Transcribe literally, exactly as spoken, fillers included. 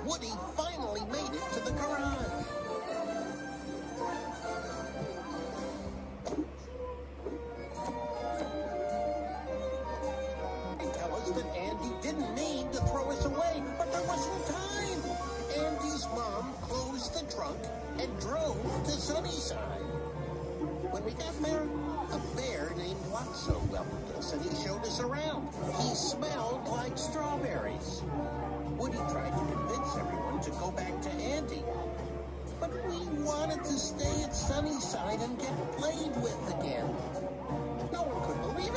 Woody finally made it to the garage. They tell us that Andy didn't mean to throw us away, but there wasn't time. Andy's mom closed the trunk and drove to Sunnyside. When we got there, a bear named Lotso welcomed us, and he showed us around. He smelled like strawberries. Woody tried to convince everyone to go back to Andy, but we wanted to stay at Sunnyside and get played with again. No one could believe